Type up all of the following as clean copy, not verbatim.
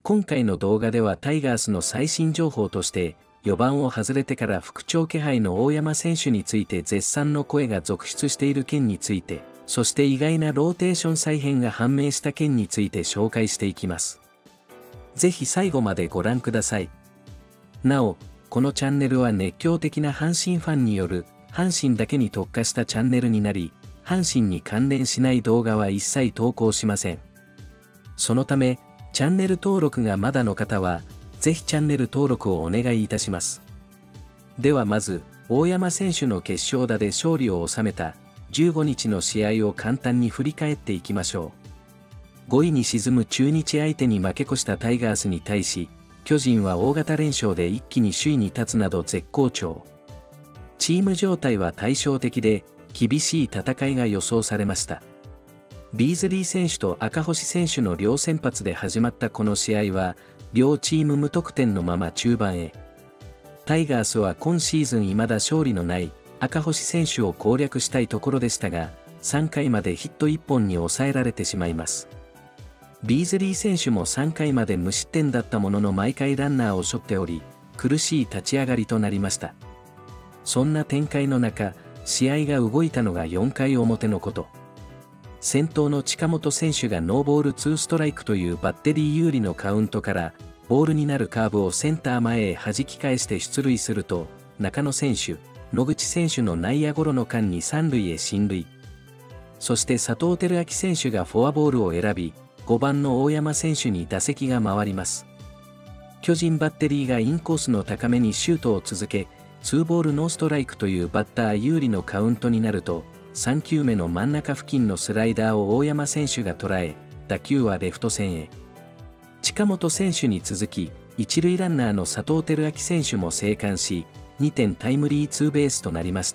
今回の動画ではタイガースの最新情報として、4番を外れてから復調気配の大山選手について絶賛の声が続出している件について、そして意外なローテーション再編が判明した件について紹介していきます。ぜひ最後までご覧ください。なお、このチャンネルは熱狂的な阪神ファンによる、阪神だけに特化したチャンネルになり、阪神に関連しない動画は一切投稿しません。そのため、チャンネル登録がまだの方は、ぜひチャンネル登録をお願いいたします。ではまず、大山選手の決勝打で勝利を収めた15日の試合を簡単に振り返っていきましょう。5位に沈む中日相手に負け越したタイガースに対し、巨人は大型連勝で一気に首位に立つなど絶好調。チーム状態は対照的で、厳しい戦いが予想されました。ビーズリー選手と赤星選手の両先発で始まったこの試合は、両チーム無得点のまま中盤へ。タイガースは今シーズン未だ勝利のない赤星選手を攻略したいところでしたが、3回までヒット1本に抑えられてしまいます。ビーズリー選手も3回まで無失点だったものの毎回ランナーを背負っており、苦しい立ち上がりとなりました。そんな展開の中、試合が動いたのが4回表のこと。先頭の近本選手がノーボール2ストライクというバッテリー有利のカウントから、ボールになるカーブをセンター前へ弾き返して出塁すると、中野選手、野口選手の内野ゴロの間に三塁へ進塁。そして佐藤輝明選手がフォアボールを選び、5番の大山選手に打席が回ります。巨人バッテリーがインコースの高めにシュートを続け、2ボールノーストライクというバッター有利のカウントになると、3球目の真ん中付近のスライダーを大山選手が捉え、打球はレフト線へ。近本選手に続き、一塁ランナーの佐藤輝明選手も生還し、2点タイムリーツーベースとなりました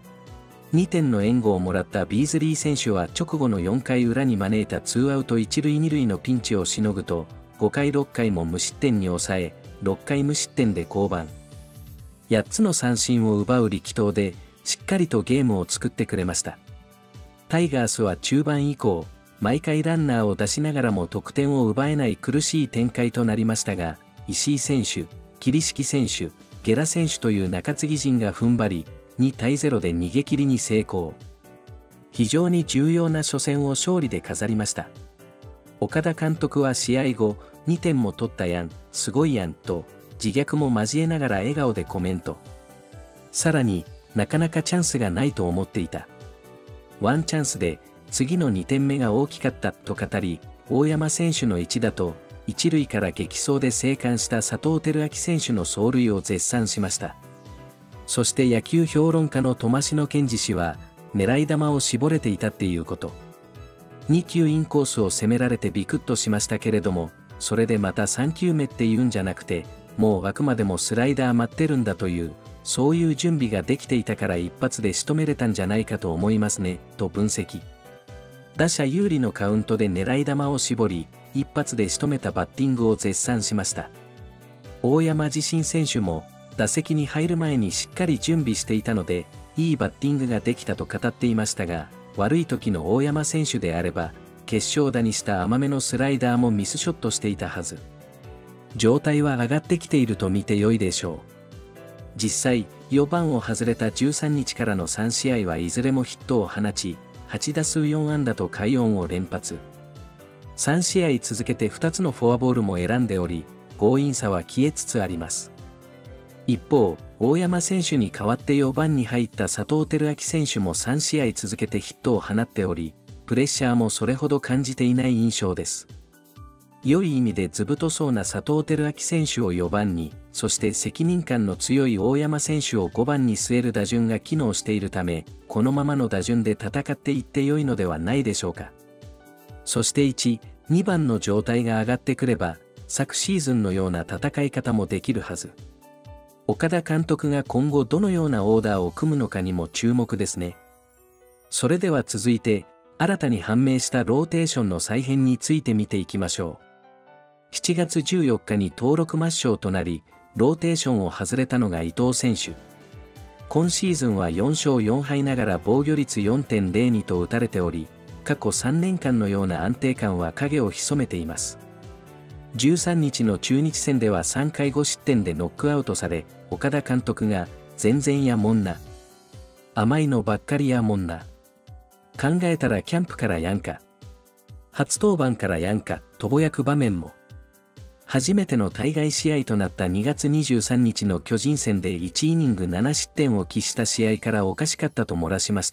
。2点の援護をもらったビーズリー選手は直後の4回裏に招いたツーアウト一塁二塁のピンチをしのぐと、5回6回も無失点に抑え、6回無失点で降板。8つの三振を奪う力投で、しっかりとゲームを作ってくれました。タイガースは中盤以降、毎回ランナーを出しながらも得点を奪えない苦しい展開となりましたが、石井選手、桐敷選手、ゲラ選手という中継ぎ陣が踏ん張り、2対0で逃げ切りに成功。非常に重要な初戦を勝利で飾りました。岡田監督は試合後、2点も取ったやん、すごいやんと、自虐も交えながら笑顔でコメント。さらに、なかなかチャンスがないと思っていた。ワンチャンスで、次の2点目が大きかったと語り、大山選手の一打と、一塁から激走で生還した佐藤輝明選手の走塁を絶賛しました。そして野球評論家の苫篠健二氏は、狙い球を絞れていたっていうこと。2球インコースを攻められてビクッとしましたけれども、それでまた3球目って言うんじゃなくて、もうあくまでもスライダー待ってるんだという、そういう準備ができていたから一発で仕留めれたんじゃないかと思いますね、と分析。打者有利のカウントで狙い球を絞り、一発で仕留めたバッティングを絶賛しました。大山自身選手も、打席に入る前にしっかり準備していたので、いいバッティングができたと語っていましたが、悪い時の大山選手であれば、決勝打にした甘めのスライダーもミスショットしていたはず。状態は上がってきていると見て良いでしょう。実際、4番を外れた13日からの3試合はいずれもヒットを放ち、8打数4安打と快音を連発。3試合続けて2つのフォアボールも選んでおり、強引さは消えつつあります。一方、大山選手に代わって4番に入った佐藤輝明選手も3試合続けてヒットを放っており、プレッシャーもそれほど感じていない印象です。良い意味で図太そうな佐藤輝明選手を4番に、そして責任感の強い大山選手を5番に据える打順が機能しているため、このままの打順で戦っていって良いのではないでしょうか。そして1、2番の状態が上がってくれば、昨シーズンのような戦い方もできるはず。岡田監督が今後どのようなオーダーを組むのかにも注目ですね。それでは続いて、新たに判明したローテーションの再編について見ていきましょう。7月14日に登録抹消となり、ローテーションを外れたのが伊藤選手。今シーズンは4勝4敗ながら防御率 4.02 と打たれており、過去3年間のような安定感は影を潜めています。 13日の中日戦では3回5失点でノックアウトされ、岡田監督が、全然やもんな。甘いのばっかりやもんな。考えたらキャンプからやんか。初登板からやんか、とぼやく場面も。初めての対外試合となった2月23日の巨人戦で1イニング7失点を喫した試合からおかしかったと漏らしました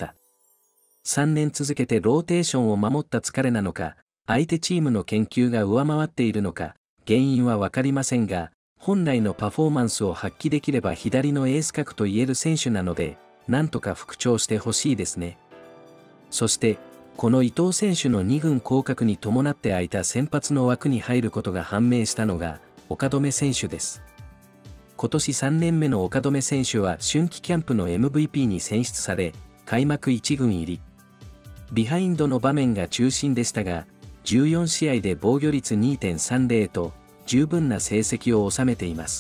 。3年続けてローテーションを守った疲れなのか、相手チームの研究が上回っているのか、原因はわかりませんが、本来のパフォーマンスを発揮できれば左のエース格と言える選手なので、なんとか復調してほしいですね。そして、この伊藤選手の2軍降格に伴って空いた先発の枠に入ることが判明したのが、岡留選手です。今年3年目の岡留選手は春季キャンプの MVP に選出され、開幕1軍入り。ビハインドの場面が中心でしたが、14試合で防御率 2.30 と十分な成績を収めています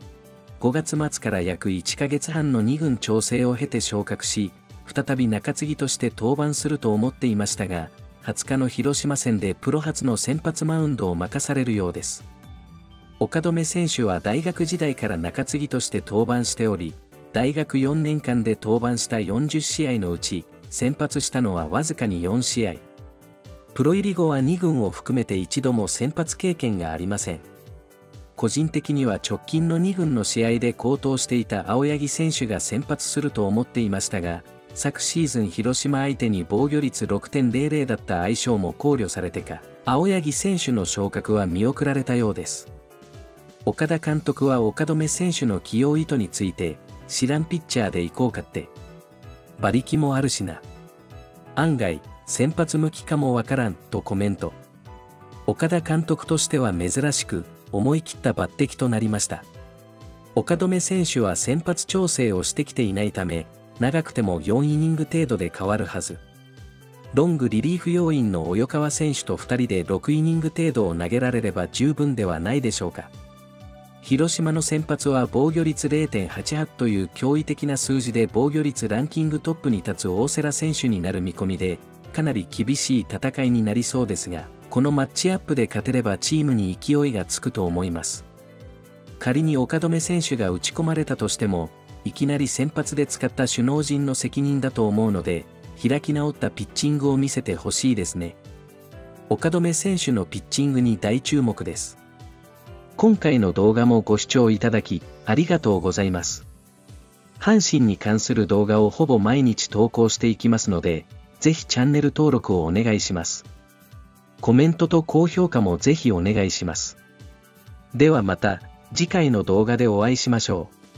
。5月末から約1ヶ月半の2軍調整を経て昇格し、再び中継ぎとして登板すると思っていましたが、20日の広島戦でプロ初の先発マウンドを任されるようです。岡留選手は大学時代から中継ぎとして登板しており、大学4年間で登板した40試合のうち、先発したのはわずかに4試合。プロ入り後は2軍を含めて一度も先発経験がありません。個人的には直近の2軍の試合で好投していた青柳選手が先発すると思っていましたが、昨シーズン広島相手に防御率 6.00 だった相性も考慮されてか、青柳選手の昇格は見送られたようです。岡田監督は岡留選手の起用意図について、知らんピッチャーで行こうかって。馬力もあるしな。案外、先発向きかもわからんとコメント。岡田監督としては珍しく、思い切った抜擢となりました。岡留選手は先発調整をしてきていないため、長くても4イニング程度で変わるはず。ロングリリーフ要員の及川選手と2人で6イニング程度を投げられれば十分ではないでしょうか。広島の先発は防御率 0.88 という驚異的な数字で防御率ランキングトップに立つ大瀬良選手になる見込みで、かなり厳しい戦いになりそうですが、このマッチアップで勝てればチームに勢いがつくと思います。仮に岡留選手が打ち込まれたとしても、いきなり先発で使った首脳陣の責任だと思うので、開き直ったピッチングを見せてほしいですね。岡留選手のピッチングに大注目です。今回の動画もご視聴いただき、ありがとうございます。阪神に関する動画をほぼ毎日投稿していきますので、ぜひチャンネル登録をお願いします。コメントと高評価もぜひお願いします。ではまた次回の動画でお会いしましょう。